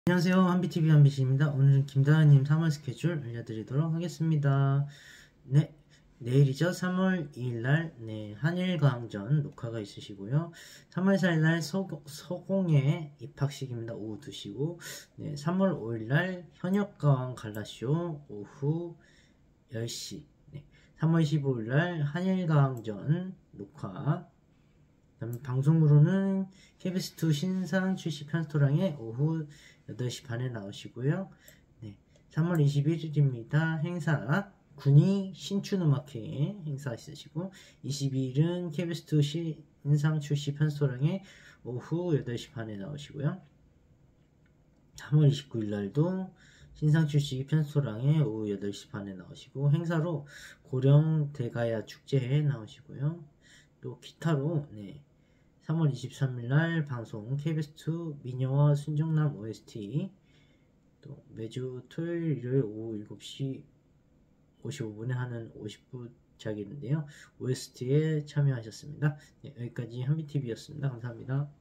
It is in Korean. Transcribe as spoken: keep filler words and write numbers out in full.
안녕하세요. 한비티비 한비씨입니다. 오늘은 김다은님 삼월 스케줄 알려드리도록 하겠습니다. 네, 내일이죠. 삼월 이일날 네, 한일광전 녹화가 있으시고요. 삼월 사일날 서, 서공예 입학식입니다. 오후 두 시고 네, 삼월 오일날 현역가왕 갈라쇼 오후 열 시 네, 삼월 십오일날 한일광전 녹화 방송으로는 케이비에스 투 신상 출시 편스토랑에 오후 여덟 시 반에 나오시고요. 네, 삼월 이십일일입니다. 행사 군이 신춘음악회 행사 있으시고 이십이일은 케이비에스 투 신상 출시 편스토랑에 오후 여덟 시 반에 나오시고요. 삼월 이십구일날도 신상 출시 편스토랑에 오후 여덟 시 반에 나오시고 행사로 고령 대가야 축제에 나오시고요. 또 기타로 네, 삼월 이십삼일날 방송 케이비에스 투 미녀와 순정남 오에스티 또 매주 토요일 일요일 오후 일곱 시 오십오 분에 하는 오십 부작인데요 오에스티에 참여하셨습니다. 네, 여기까지 한비티비였습니다. 감사합니다.